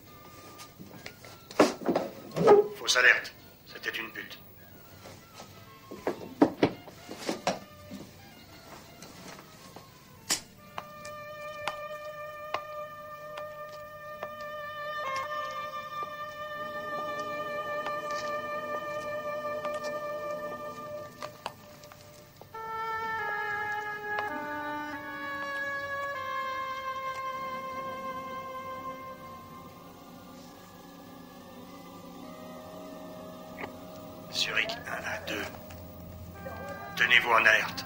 [SPEAKER 15] Fausse alerte. C'était une pute. Zurich un à deux. Tenez-vous en alerte.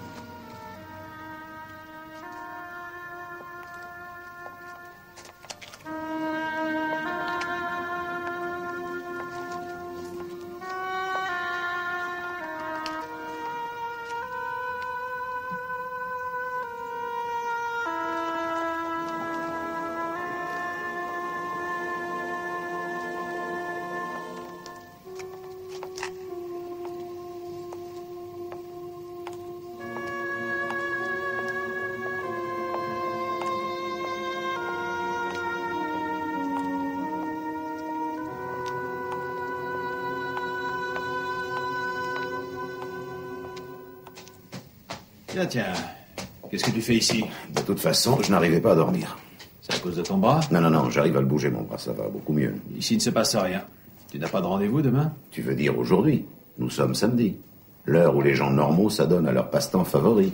[SPEAKER 2] Tiens, tiens. Qu'est-ce que tu fais ici?
[SPEAKER 4] De toute façon, je n'arrivais pas à dormir.
[SPEAKER 2] C'est à cause de ton bras?
[SPEAKER 4] Non, non, non, j'arrive à le bouger, mon bras, ça va beaucoup mieux.
[SPEAKER 2] Ici, il ne se passe rien. Tu n'as pas de rendez-vous demain?
[SPEAKER 4] Tu veux dire aujourd'hui? Nous sommes samedi. L'heure où les gens normaux s'adonnent à leur passe-temps favori.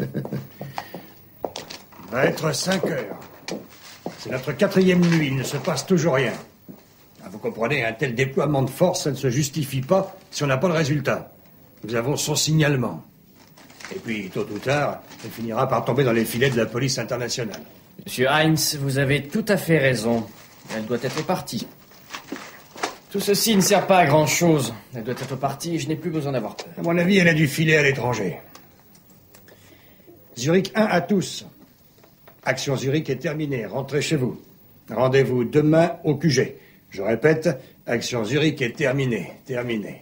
[SPEAKER 1] Va être cinq heures. C'est notre quatrième nuit, il ne se passe toujours rien. Ah, vous comprenez, un tel déploiement de force, ça ne se justifie pas si on n'a pas le résultat. Nous avons son signalement. Et puis, tôt ou tard, elle finira par tomber dans les filets de la police internationale.
[SPEAKER 11] Monsieur Heinz, vous avez tout à fait raison. Elle doit être partie. Tout ceci ne sert pas à grand-chose. Elle doit être partie et je n'ai plus besoin d'avoir peur.
[SPEAKER 1] À mon avis, elle a dû filer à l'étranger. Zurich un à tous. Action Zurich est terminée. Rentrez chez vous. Rendez-vous demain au Q G. Je répète, Action Zurich est terminée. Terminée.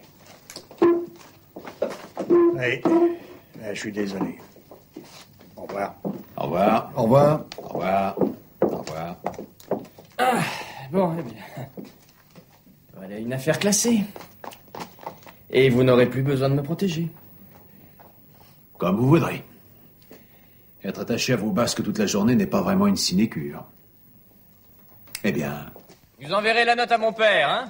[SPEAKER 1] Allez. Je suis désolé. Au revoir.
[SPEAKER 2] Au revoir.
[SPEAKER 1] Au revoir.
[SPEAKER 2] Au revoir. Au revoir.
[SPEAKER 11] Ah, bon, eh bien. Voilà une affaire classée. Et vous n'aurez plus besoin de me protéger.
[SPEAKER 2] Comme vous voudrez. Être attaché à vos basques toute la journée n'est pas vraiment une sinécure. Eh bien...
[SPEAKER 11] Vous enverrez la note à mon père, hein?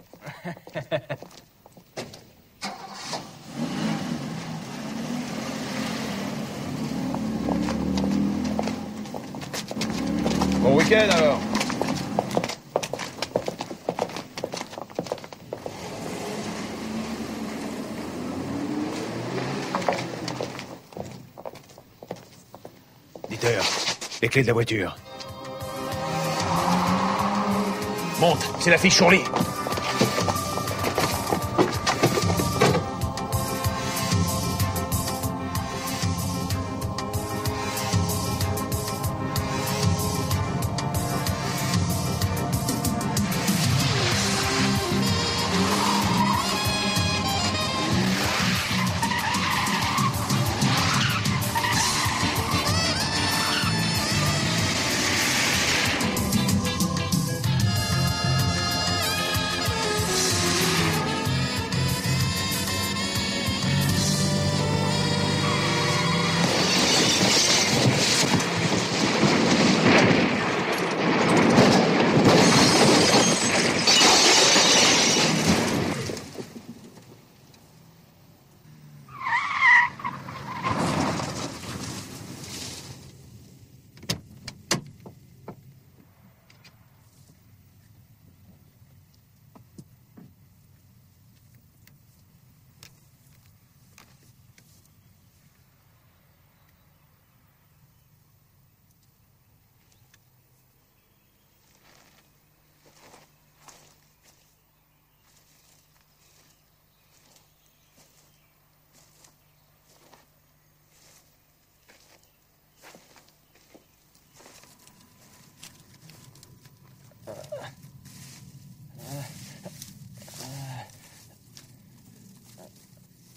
[SPEAKER 16] Bon week-end alors.
[SPEAKER 2] Dieter, les clés de la voiture.
[SPEAKER 16] Monte, c'est la fille Chourly.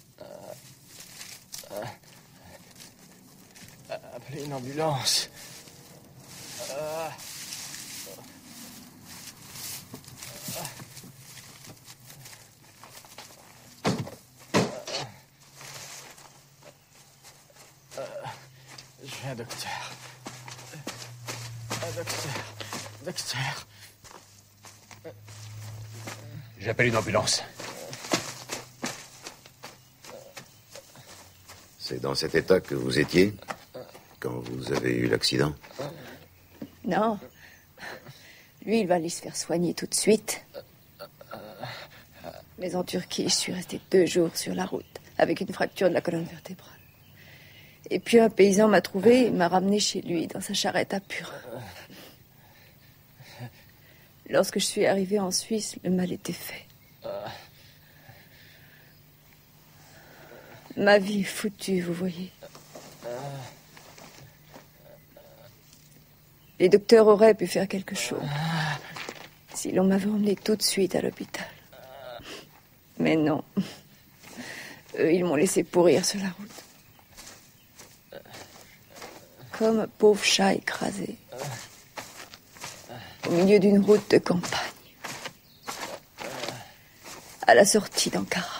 [SPEAKER 11] Appelez une ambulance.
[SPEAKER 17] J'ai un docteur. Un docteur. Docteur.
[SPEAKER 16] J'appelle une ambulance.
[SPEAKER 4] C'est dans cet état que vous étiez quand vous avez eu l'accident?
[SPEAKER 3] Non. Lui, il va aller se faire soigner tout de suite. Mais en Turquie, je suis restée deux jours sur la route, avec une fracture de la colonne vertébrale. Et puis un paysan m'a trouvé et m'a ramené chez lui, dans sa charrette à Purin. Lorsque je suis arrivée en Suisse, le mal était fait. Ma vie est foutue, vous voyez. Les docteurs auraient pu faire quelque chose si l'on m'avait emmené tout de suite à l'hôpital. Mais non. Eux, ils m'ont laissé pourrir sur la route. Comme un pauvre chat écrasé. Au milieu d'une route de campagne. À la sortie d'Ankara.